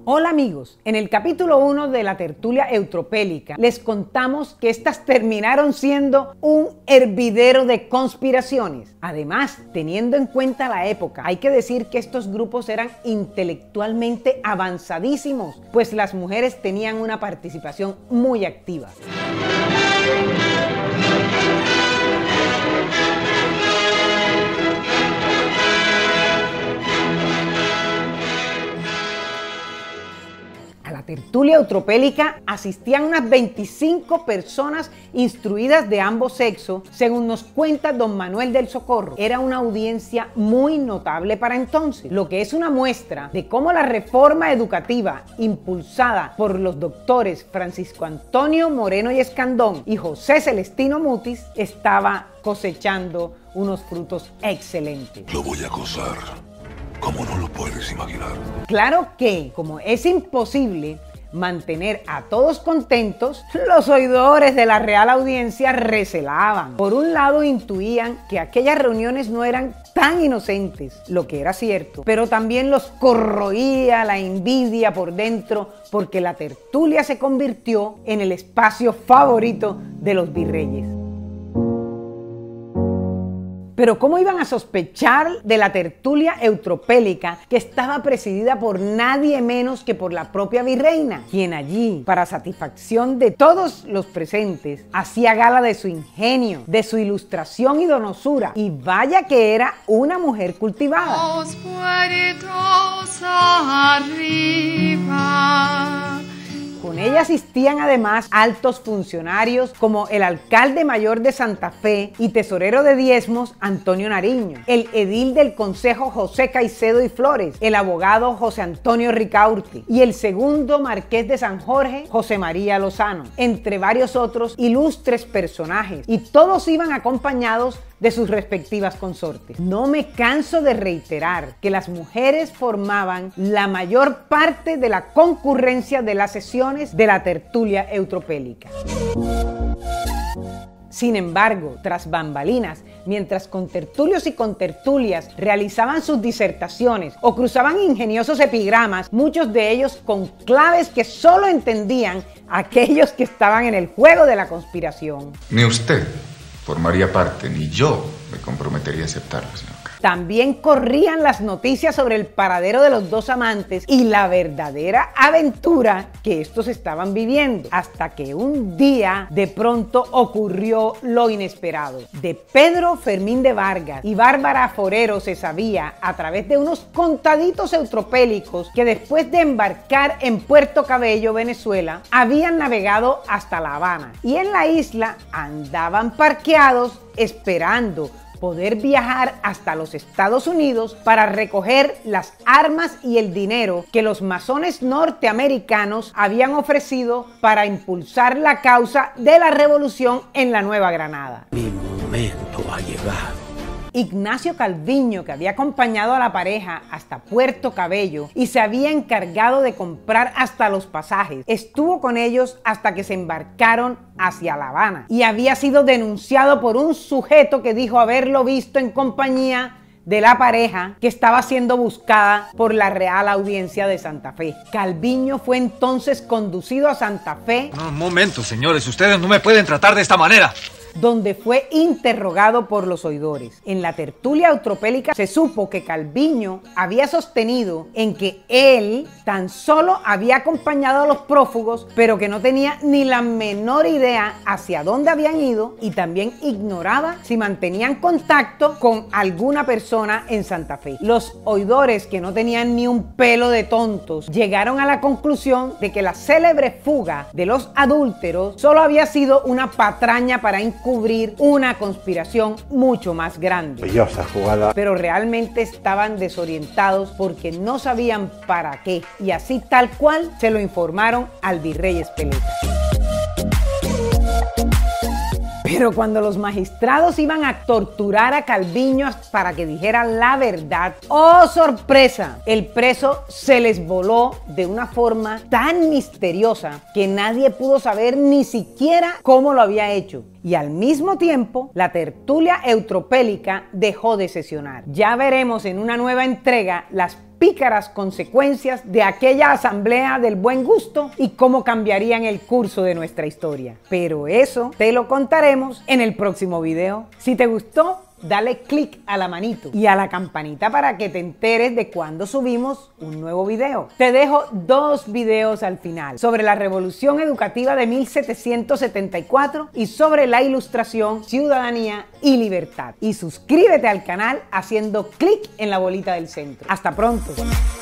Hola amigos, en el capítulo 1 de la tertulia eutropélica les contamos que estas terminaron siendo un hervidero de conspiraciones. Además, teniendo en cuenta la época, hay que decir que estos grupos eran intelectualmente avanzadísimos, pues las mujeres tenían una participación muy activa. La tertulia eutropélica asistían unas 25 personas instruidas de ambos sexos, según nos cuenta don Manuel del Socorro. Era una audiencia muy notable para entonces, lo que es una muestra de cómo la reforma educativa impulsada por los doctores Francisco Antonio Moreno y Escandón y José Celestino Mutis estaba cosechando unos frutos excelentes. Lo voy a gozar. ¿Cómo no lo puedes imaginar? Claro que, como es imposible mantener a todos contentos, los oidores de la Real Audiencia recelaban. Por un lado, intuían que aquellas reuniones no eran tan inocentes, lo que era cierto, pero también los corroía la envidia por dentro, porque la tertulia se convirtió en el espacio favorito de los virreyes. Pero ¿cómo iban a sospechar de la tertulia eutropélica que estaba presidida por nadie menos que por la propia virreina, quien allí, para satisfacción de todos los presentes, hacía gala de su ingenio, de su ilustración y donosura, y vaya que era una mujer cultivada. Los puertos arriba. Con ella asistían además altos funcionarios como el alcalde mayor de Santa Fe y tesorero de diezmos Antonio Nariño, el edil del Consejo José Caicedo y Flores, el abogado José Antonio Ricaurte y el segundo marqués de San Jorge, José María Lozano, entre varios otros ilustres personajes, y todos iban acompañados de sus respectivas consortes. No me canso de reiterar que las mujeres formaban la mayor parte de la concurrencia de las sesiones de la tertulia eutropélica. Sin embargo, tras bambalinas, mientras contertulios y contertulias realizaban sus disertaciones o cruzaban ingeniosos epigramas, muchos de ellos con claves que solo entendían aquellos que estaban en el juego de la conspiración. Ni usted formaría parte, ni yo me comprometería a aceptarlo, señor. También corrían las noticias sobre el paradero de los dos amantes y la verdadera aventura que estos estaban viviendo, hasta que un día de pronto ocurrió lo inesperado. De Pedro Fermín de Vargas y Bárbara Forero se sabía, a través de unos contaditos eutropélicos, que después de embarcar en Puerto Cabello, Venezuela, habían navegado hasta La Habana y en la isla andaban parqueados esperando poder viajar hasta los Estados Unidos para recoger las armas y el dinero que los masones norteamericanos habían ofrecido para impulsar la causa de la revolución en la Nueva Granada. Mi momento ha llegado. Ignacio Calviño, que había acompañado a la pareja hasta Puerto Cabello y se había encargado de comprar hasta los pasajes, estuvo con ellos hasta que se embarcaron hacia La Habana y había sido denunciado por un sujeto que dijo haberlo visto en compañía de la pareja que estaba siendo buscada por la Real Audiencia de Santa Fe. Calviño fue entonces conducido a Santa Fe. No, un momento, señores, ustedes no me pueden tratar de esta manera. Donde fue interrogado por los oidores. En la tertulia eutropélica se supo que Calviño había sostenido en que él tan solo había acompañado a los prófugos, pero que no tenía ni la menor idea hacia dónde habían ido, y también ignoraba si mantenían contacto con alguna persona en Santa Fe. Los oidores, que no tenían ni un pelo de tontos, llegaron a la conclusión de que la célebre fuga de los adúlteros solo había sido una patraña para cubrir una conspiración mucho más grande. Brillosa jugada. Pero realmente estaban desorientados porque no sabían para qué, y así tal cual se lo informaron al virrey Espeleta. Pero cuando los magistrados iban a torturar a Calviño para que dijera la verdad, ¡oh sorpresa! El preso se les voló de una forma tan misteriosa que nadie pudo saber ni siquiera cómo lo había hecho. y al mismo tiempo la tertulia eutropélica dejó de sesionar. Ya veremos en una nueva entrega las pícaras consecuencias de aquella asamblea del buen gusto y cómo cambiarían el curso de nuestra historia. Pero eso te lo contaremos en el próximo video. Si te gustó, dale click a la manito y a la campanita para que te enteres de cuando subimos un nuevo video. Te dejo 2 videos al final sobre la Revolución Educativa de 1774 y sobre la Ilustración, Ciudadanía y Libertad. Y suscríbete al canal haciendo clic en la bolita del centro. Hasta pronto.